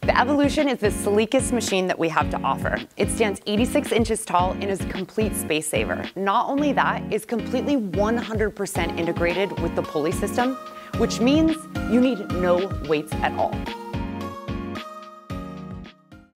The Evolution is the sleekest machine that we have to offer. It stands 86 inches tall and is a complete space saver. Not only that, it's completely 100% integrated with the pulley system, which means you need no weights at all.